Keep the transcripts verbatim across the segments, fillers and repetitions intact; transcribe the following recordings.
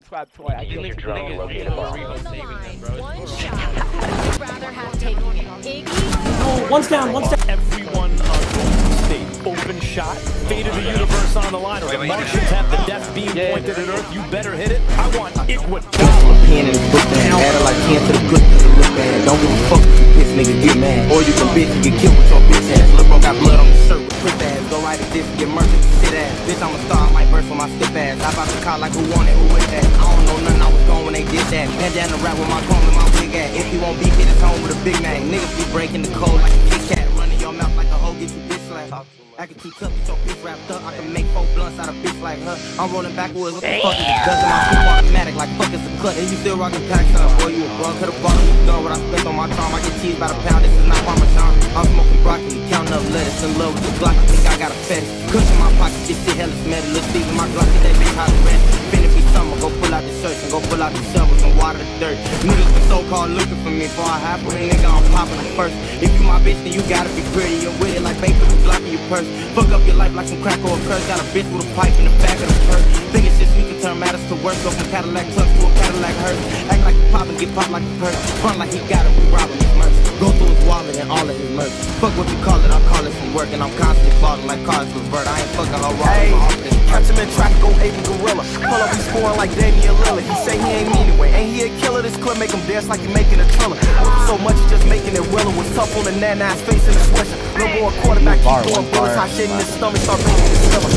Swab toy. I Using think your drone to locate a bomb. One shot. I'd rather have taken Iggy. Oh, one's down, one's down. Everyone on Golden State. Open shot. Fate of the universe on the line. Or the Martians have the death beam pointed at Earth. You better hit it. I want Igwood. Pen in the book bag, add it like ten to the good to the look bad. Don't give a fuck if you piss, nigga, get mad. Or you can bitch and get killed with your bitch ass. Lil' bro got blood on the shirt with quick ass. Go right at this and get murdered with sit ass. Bitch, I'm a star, I might burst for my stiff ass. I bout to call like who want it, who with that. I don't know nothing, I was gone when they did that. Head down the rap with my comb and my wig ass. If he won't beat, hit his home with a big man. Niggas be breaking the code like a Kit Kat. Running your mouth like a hoe, get you bitch slapped. I can too tough, get your bitch wrapped up. I can make four blunts out of bitch like her. I'm rolling backwards, what the fuck is it? Doesn't my super automatic like fuck is a cut. And you still rockin' packs up, boy, you a bum. Could've bought you done what I spent on my charm. I get cheese by the pound, this is not Parmesan. I'm smoking broccoli, counting up lettuce, in love with the Glock. I think I got a fetish. Cushion my pocket, this shit hella smelly. Let's see my Glock, get that bitch hot and ready. Finna be summer, go pull out the shirts and go pull out the shovels and water the dirt. Niggas been so-called looking for me before I have for a nigga, I'm popping the first. If you my bitch, then you gotta be pretty. You're with it like bait with the Glock in your purse. Fuck up your life like some crack or a curse. Got a bitch with a pipe in the back of the purse. Think it's just we can turn matters to work. Go from Cadillac trucks to a Cadillac hearse. Act like you pop and get popped like a purse. Front like he got it, we robbing his merch. Go through his wallet and all of his merch. Fuck what you call it, I call it some work. And I'm constantly falling like cars revert. I ain't fucking her raw. Hey, catch him in traffic, go Aiden Gorilla. Pull up, he scoring like Damian Lillard. He say he ain't mean anyway. Ain't he a killer? This clip make him dance like he making a thriller. So much, he just making it willow. Was tough on the nana-ass face in the sweatshirt. Little boy quarterback, keep doing bullets. Hot shit in his stomach, start making it summer.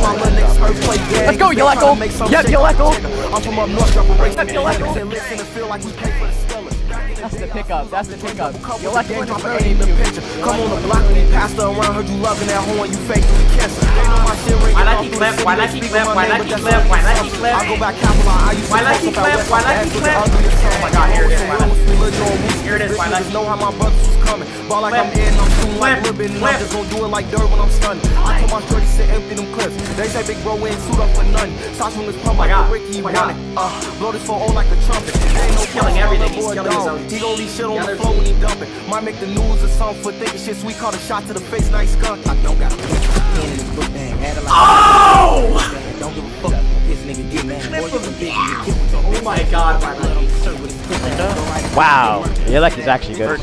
Let's go, Yeleko! Yep, Yeleko! I'm from up north, drop a race. Yep, Yeleko! Listen and feel like we pay for the Stellars. That's the pickup, that's the pickup. Yeleko drop an aim the picture. Come on the block when he passed her around, heard you loving that horn, you fake to the cancer. They know my shit ringing. Why not keep left? Why not keep left? Why not keep left? Why not keep left? I go back Capital, I used to Why not keep left? Why not keep left? Oh my god, here it is. Here it is. Why not keep know how my brothers was coming. Ball like I'm in, I'm shooting like a ribbon. I'm just gonna do it like dirt when I'm stunning. I told my shorty sit empty them clips. They say big bro ain't suit up for nothing. Shots from his pump like a Ricky, he won it. Uh, blow this for all like a trumpet. Ain't no killing everything. He's killing his own. He gon' leave shit on the floor when he dump it. Might make the news or something for thinking shit sweet. Caught a shot to the face, nice skunk. I don't got a pen in his book bag. Had it like oh! Don't give a fuck. This nigga get mad. Oh my god, Wow, Yeleko's actually good.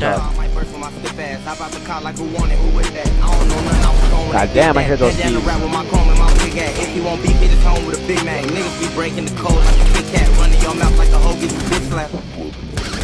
God damn, I hear those beats. If you won't beat, hit his home with a big man. Niggas be breaking the code like a Kit Kat, running your mouth like a hoe, get you bitch slapped.